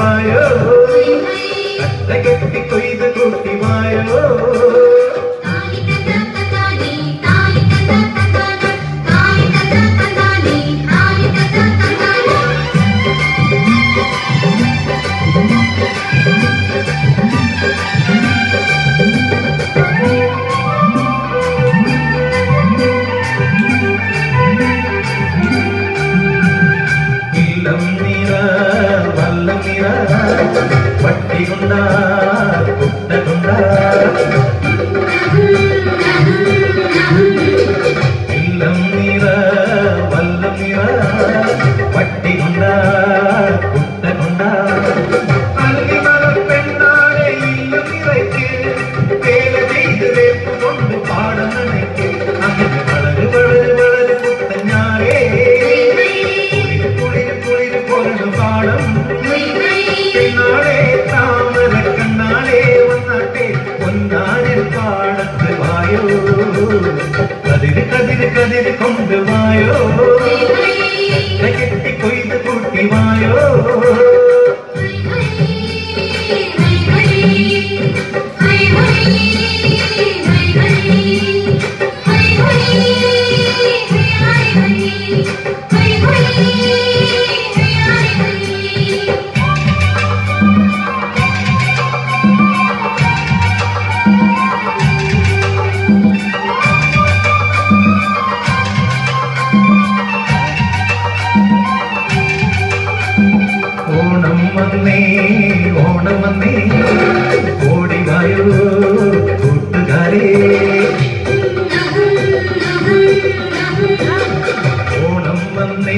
വായോ കട്ട കെട്ടി കൊയ്ത് കൂട്ടി വായോ പട്ടികൊണ്ടാ കുട്ടകൊണ്ടാ ഇല്ലം നിറ വല്ലം നിറ പട്ടികൊണ്ടാ കുട്ടകൊണ്ടാ അല്ലിമല പെണ്ണാളെ ഇല്ലം നിറയ്ക്ക് വേല ചെയ്ത് വേപ്പ് കൊണ്ട് പാടം നനയ്ക്ക് അങ്ങനെ വളര് വളര് വളര് കുട്ടഞ്ഞാറേ കുളിര് കുളിര് കുളിര് പൊരണു പാടം പാടത്ത് വായോ കതിര് കതിര് കതിര് കൊണ്ട് വായോ കെട്ടി കൊയ്ത് കൂട്ടി വായോ ഓണം വന്നേ ഓടി വായോ കൂട്ടുകാരേ ഓണം വന്നേ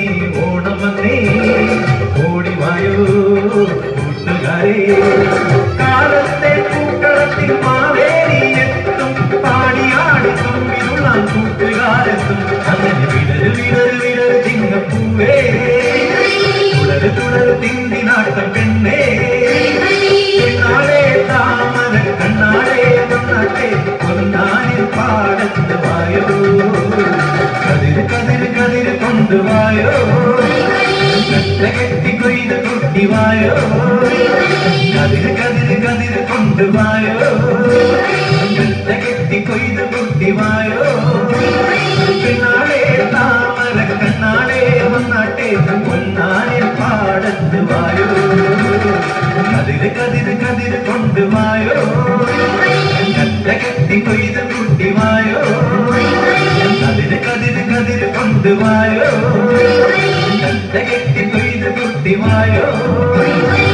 ഓടി വായോ കൂട്ടുകാരേ കാലത്തെ പൂക്കളത്തിൽ മാവേലി എത്തും പാടിയാടി തുമ്പിലുള്ള കൂട്ടുകാരെത്തും അങ്ങനെ വിടര് വിടര് വിടര് ചിങ്ങപ്പൂവേ തുടര് തുടര് തിന്തി നാട്ടം പെണ്ണേ പെണ്ണാളെ താമര കണ്ണാളെ വന്നാട്ടെ കൊന്നാനിൽ പാടത്ത് വായോ കതിര് കതിര് കതിര് കൊണ്ടുവായോ കട്ട കെട്ടി കൊയ്ത് കുട്ടി വായോ കതിര് കതിര് കതിര് കൊണ്ടുവായോ കട്ട കെട്ടി കൊയ്ത് കുട്ടി വായോ പെണ്ണാളെ താമര കണ്ണാളെ വന്നാട്ടെ കൊന്നാനിൽ പാടത്ത് വായോ കതിര് കതിര് കതിര് കൊണ്ടുവായോ കട്ട കെട്ടി കൊയ്ത് കുട്ടി വായോ കതിര് കതിര് കതിര് കൊണ്ടുവായോ കട്ട കെട്ടി കൊയ്ത് കുട്ടി വായോ